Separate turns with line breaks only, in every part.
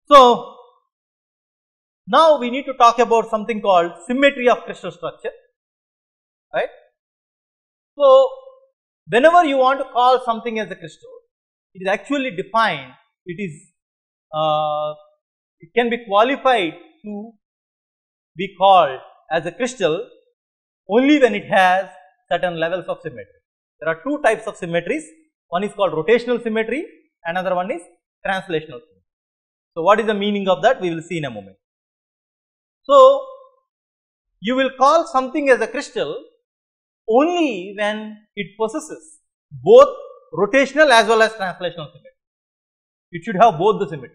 So now we need to talk about something called symmetry of crystal structure, right? So whenever you want to call something as a crystal, it is actually defined, it can be qualified to be called as a crystal only when it has certain levels of symmetry. There are two types of symmetries, one is called rotational symmetry, another one is translational symmetry. So what is the meaning of that, we will see in a moment. So you will call something as a crystal only when it possesses both rotational as well as translational symmetry. It should have both the symmetries.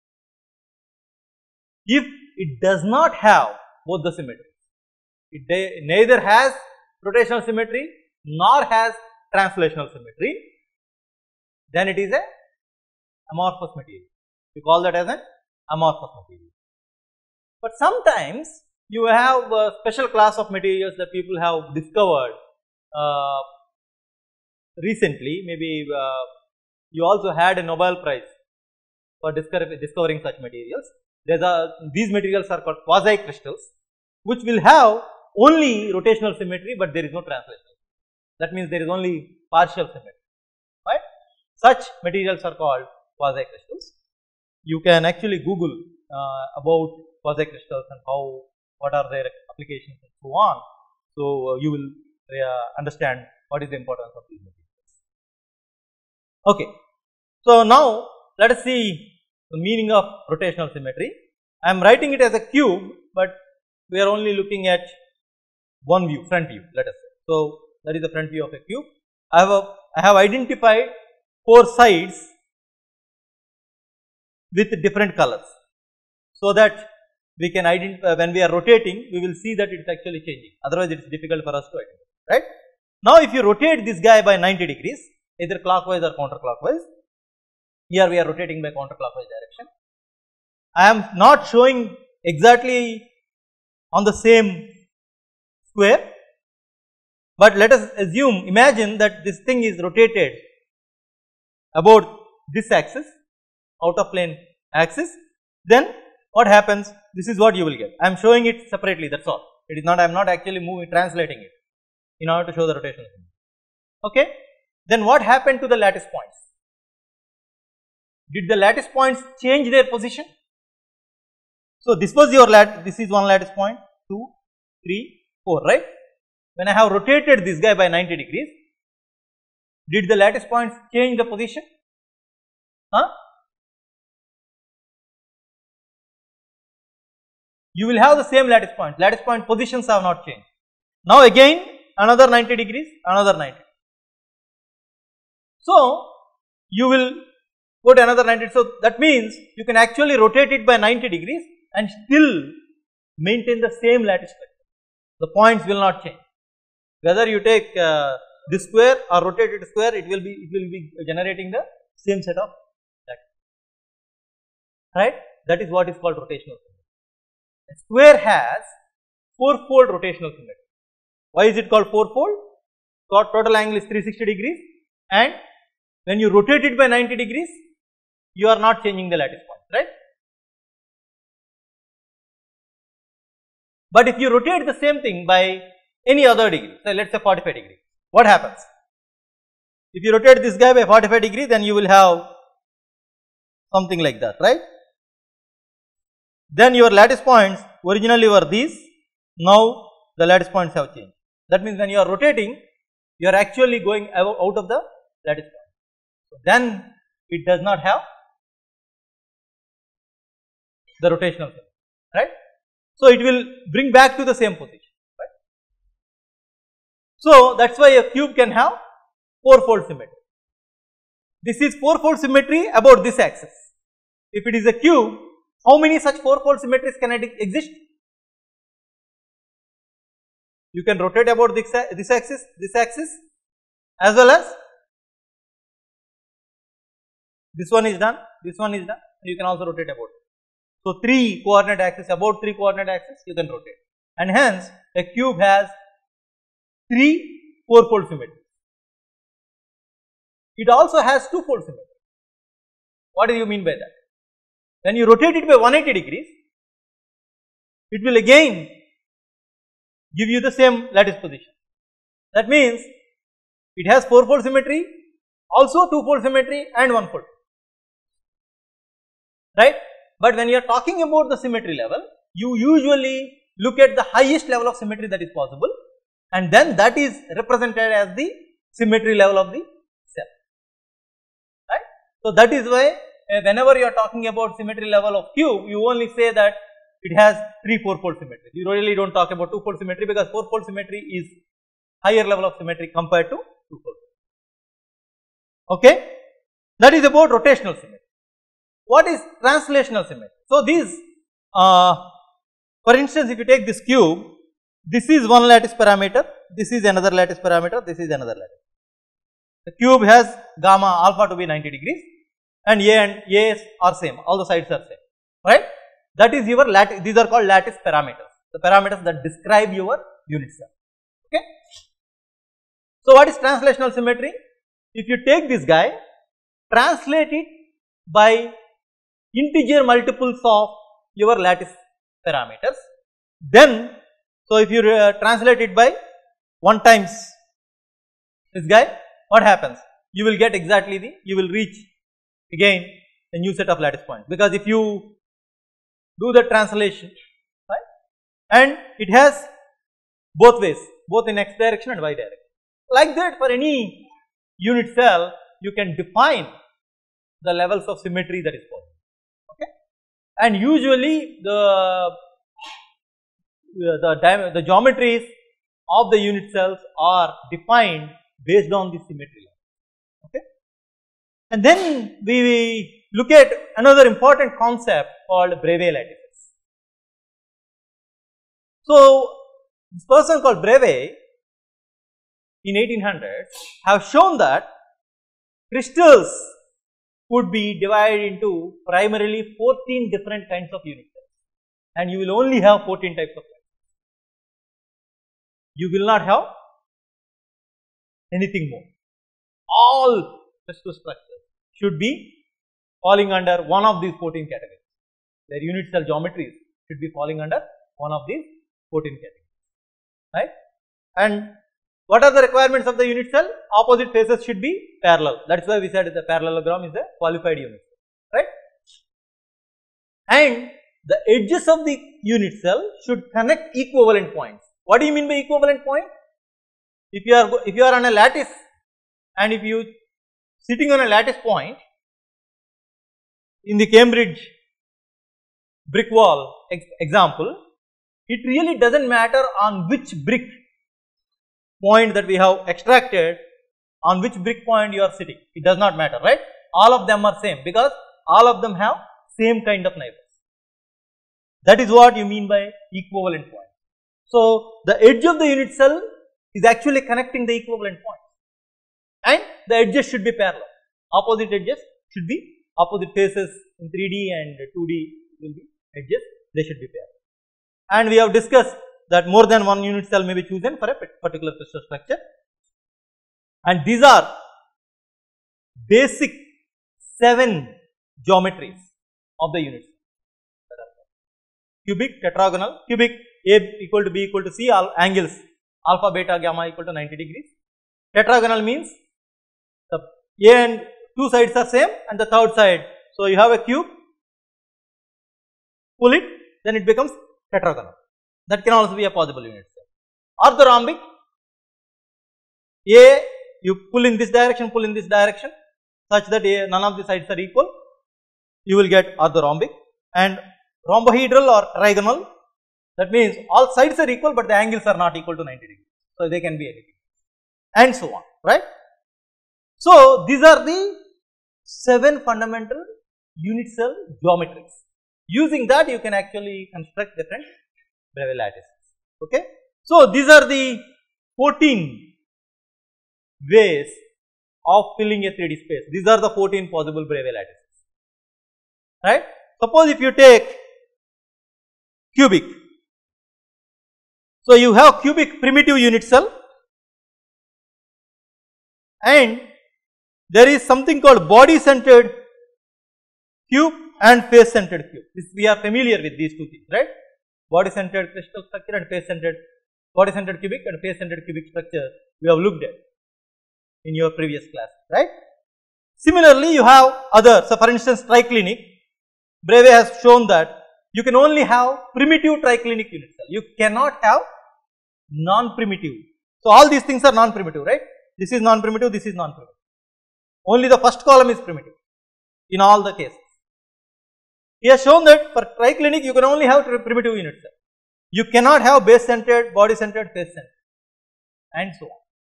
If it does not have both the symmetries, it neither has rotational symmetry nor has translational symmetry, then it is a amorphous material. We call that as an amorphous material. But sometimes you have a special class of materials that people have discovered recently. Maybe you also had a Nobel Prize for discovering such materials. These materials are called quasi crystals, which will have only rotational symmetry, but there is no translational. That means there is only partial symmetry, right? Such materials are called quasi crystals. You can actually Google about quasi crystals and what are their applications and so on. So you will understand what is the importance of these materials. Okay. So now let us see the meaning of rotational symmetry. I am writing it as a cube, but we are only looking at one view, front view, let us say. So that is the front view of a cube. I have identified 4 sides with different colors, so that we can identify when we are rotating, we will see that it is actually changing. Otherwise, it is difficult for us to identify, right? Now, if you rotate this guy by 90 degrees, either clockwise or counterclockwise, here we are rotating by counterclockwise direction. I am not showing exactly on the same square, but let us imagine that this thing is rotated about this axis, out of plane axis. Then what happens? This is what you will get. I am showing it separately, that is all. It is not, I am not actually translating it in order to show the rotation. Okay. Then what happened to the lattice points? Did the lattice points change their position? So this was your this is one lattice point, 2, 3, 4, right? When I have rotated this guy by 90 degrees, did the lattice points change the position? You will have the same lattice points. Lattice point positions have not changed. Now again another 90 degrees, another 90. So you will go to another 90. So that means you can actually rotate it by 90 degrees and still maintain the same lattice structure. The points will not change. Whether you take this square or rotate it square, it will be generating the same set of lattice. Right? That is what is called rotational symmetry. A square has 4-fold rotational symmetry. Why is it called 4-fold? Total angle is 360 degrees, and when you rotate it by 90 degrees, you are not changing the lattice points, right? But if you rotate the same thing by any other degree, say let us say 45 degrees, what happens? If you rotate this guy by 45 degrees, then you will have something like that, right? Then your lattice points originally were these, now the lattice points have changed. That means when you are rotating, you are actually going out of the lattice point. So then it does not have the rotational symmetry, right? So it will bring back to the same position, right? So that is why a cube can have 4-fold symmetry. This is 4-fold symmetry about this axis. If it is a cube, how many such 4-fold symmetries can exist? You can rotate about this axis, as well as this one is done, and you can also rotate about. So 3 coordinate axis, about 3 coordinate axis you can rotate, and hence a cube has 3 4-fold symmetries. It also has 2-fold symmetry. What do you mean by that? when you rotate it by 180 degrees, it will again give you the same lattice position. That means it has 4-fold symmetry, also 2-fold symmetry and 1-fold. Right? But when you are talking about the symmetry level, you usually look at the highest level of symmetry that is possible, and then that is represented as the symmetry level of the cell. Right? So that is why whenever you are talking about symmetry level of cube, you only say that it has 3-4-fold symmetry. You really don't talk about 2-fold symmetry, because 4-fold symmetry is higher level of symmetry compared to 2-fold. Okay? That is about rotational symmetry. What is translational symmetry? So these, for instance, if you take this cube, this is one lattice parameter, this is another lattice parameter, this is another lattice. The cube has gamma alpha to be 90 degrees, and A and A's are same, all the sides are same, right? That is your lattice, these are called lattice parameters, the parameters that describe your unit cell. Okay? So what is translational symmetry? If you take this guy, translate it by integer multiples of your lattice parameters, then, so if you translate it by 1 times this guy, what happens? You will get exactly the, you will reach again a new set of lattice points, because if you do the translation, right, and it has both ways, both in x direction and y direction. Like that, for any unit cell, you can define the levels of symmetry that is possible. Okay? And usually the geometries of the unit cells are defined based on the symmetry level. Okay? And then we look at another important concept called Bravais lattices. So this person called Bravais in 1800s have shown that crystals could be divided into primarily 14 different kinds of unit cells, and you will only have 14 types of cells. You will not have anything more. All crystal structures should be falling under one of these 14 categories. Their unit cell geometries should be falling under one of these 14 categories, right? And what are the requirements of the unit cell? Opposite faces should be parallel. That is why we said the parallelogram is a qualified unit cell, right? And the edges of the unit cell should connect equivalent points. What do you mean by equivalent point? If you are on a lattice, and if you sitting on a lattice point in the Cambridge brick wall example, it really doesn't matter on which brick point that we have extracted, on which brick point you are sitting. It does not matter, right? All of them are same, because all of them have same kind of neighbors. That is what you mean by equivalent point. So the edge of the unit cell is actually connecting the equivalent points, and the edges should be parallel. Opposite edges should be opposite faces in 3D and 2D will be edges, they should be parallel. And we have discussed that more than one unit cell may be chosen for a particular crystal structure, and these are basic 7 geometries of the unit cell. Cubic, tetragonal, cubic, A equal to B equal to C, all angles alpha, beta, gamma equal to 90 degrees. Tetragonal means the A and 2 sides are same, and the third side, so you have a cube, pull it, then it becomes tetragonal. That can also be a possible unit cell. Orthorhombic, A, you pull in this direction, such that none of the sides are equal, you will get orthorhombic. And rhombohedral or trigonal, that means all sides are equal, but the angles are not equal to 90 degrees. So they can be anything, and so on, right? So these are the 7 fundamental unit cell geometries. Using that, you can actually construct different Bravais lattices. Okay? So these are the 14 ways of filling a 3D space. These are the 14 possible Bravais lattices. Right? Suppose if you take cubic. So you have cubic primitive unit cell, and there is something called body centered cube and face centered cube. This we are familiar with these two things, right? Body centered crystal structure and face centered, body centered cubic and face centered cubic structure we have looked at in your previous class, right? Similarly, you have other, so for instance, triclinic, Breve has shown that you can only have primitive triclinic unit cell. You cannot have non-primitive. So all these things are non-primitive, right? This is non-primitive, this is non-primitive. Only the first column is primitive in all the cases. He has shown that for triclinic you can only have primitive unit cell. You cannot have base centered, body centered, face centered, and so on.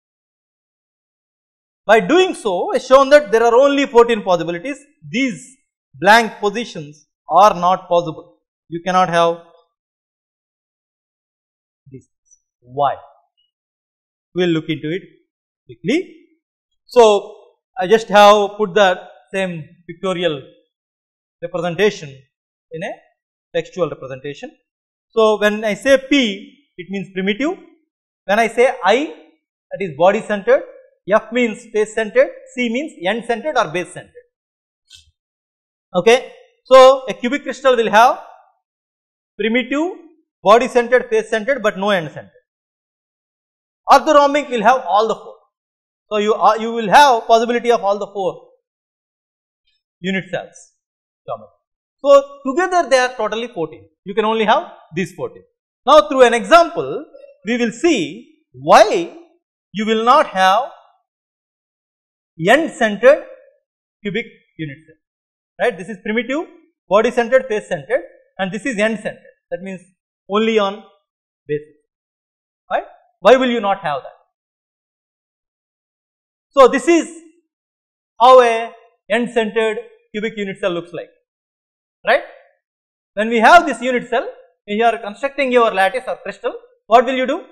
By doing so, he has shown that there are only 14 possibilities. These blank positions are not possible. You cannot have this. Why? We will look into it quickly. So, I just have put the same pictorial representation in a textual representation. So, when I say P, it means primitive. When I say I, that is body centered. F means face centered. C means end centered or base centered. Okay. So, a cubic crystal will have primitive, body centered, face centered, but no end centered. Orthorhombic will have all the four. So, you will have possibility of all the four unit cells. So, together they are totally 14. You can only have these 14. Now, through an example, we will see why you will not have end centered cubic unit cell. Right? This is primitive, body centered, face centered, and this is end centered. That means only on basis. Right? Why will you not have that? So, this is how a end centered cubic unit cell looks like, right? When we have this unit cell, when you are constructing your lattice or crystal, what will you do?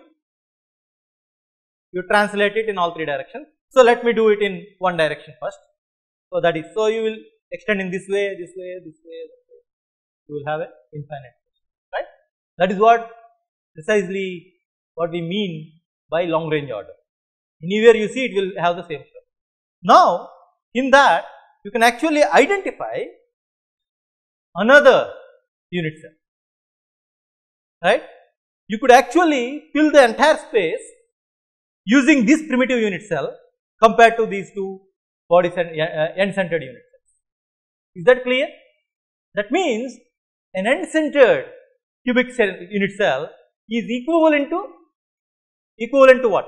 You translate it in all three directions. So, let me do it in one direction first. So, that is, so you will extend in this way, this way, this way, this way. You will have an infinite, right? That is what precisely what we mean by long range order. Anywhere you see it will have the same stuff. Now, in that you can actually identify another unit cell, right? You could actually fill the entire space using this primitive unit cell compared to these two body end centered unit cells. Is that clear? That means an end centered cubic unit cell is equivalent to what?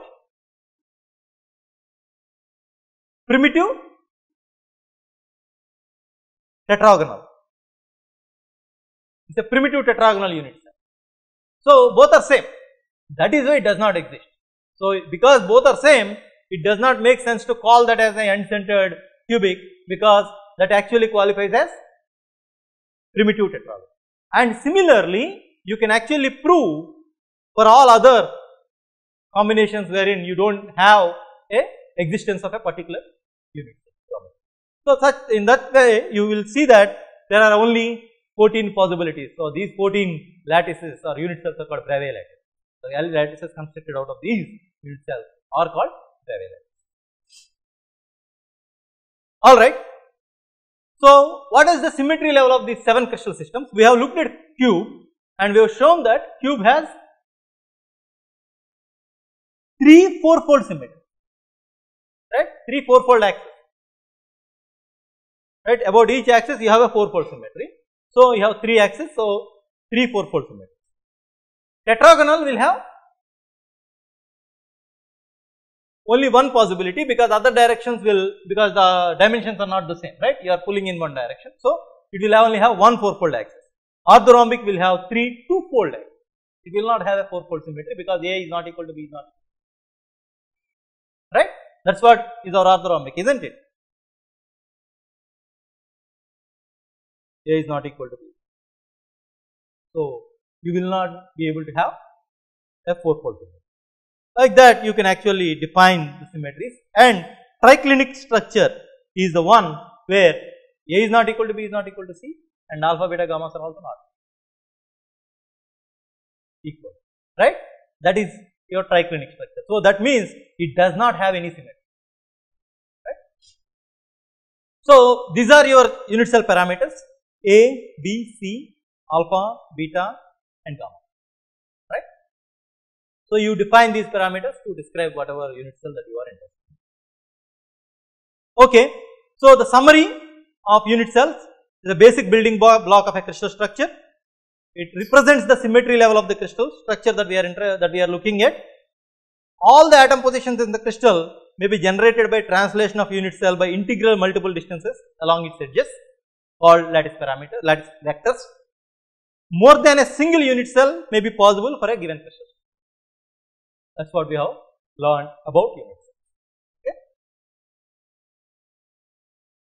Primitive tetragonal. It's a primitive tetragonal unit cell. So, both are same. That is why it does not exist. So, because both are same, it does not make sense to call that as an end centered cubic, because that actually qualifies as primitive tetragonal. And similarly, you can actually prove for all other combinations wherein you don't have a existence of a particular unit cell. So, in that way you will see that there are only 14 possibilities. So, these 14 lattices or unit cells are called Breve lattices. So, L lattices constructed out of these unit cells are called Breve lattices. Alright. So, what is the symmetry level of these 7 crystal systems? We have looked at cube and we have shown that cube has 3 4-fold symmetry, right? 3 4-fold axis, right? About each axis you have a 4-fold symmetry. So, you have 3 axes, so 3 4-fold symmetry. Tetragonal will have only one possibility, because other directions will, because the dimensions are not the same, right? You are pulling in one direction. So, it will only have one 4-fold axis. Orthorhombic will have 3 2-fold axis. It will not have a 4-fold symmetry, because A is not equal to B is not equal. Right? That is what is our orthorhombic, isn't it? A is not equal to B. So, you will not be able to have a 4-fold symmetry. Like that, you can actually define the symmetries, and triclinic structure is the one where A is not equal to B is not equal to C, and alpha, beta, gammas are also not equal, right? That is your triclinic structure. So, that means it does not have any symmetry, right? So, these are your unit cell parameters. A, B, C, alpha, beta and gamma, right. So, you define these parameters to describe whatever unit cell that you are interested in. Okay. So, the summary of unit cells is a basic building block of a crystal structure. It represents the symmetry level of the crystal structure that we are looking at. All the atom positions in the crystal may be generated by translation of unit cell by integral multiple distances along its edges, called lattice vectors. More than a single unit cell may be possible for a given crystal. That's what we have learned about units.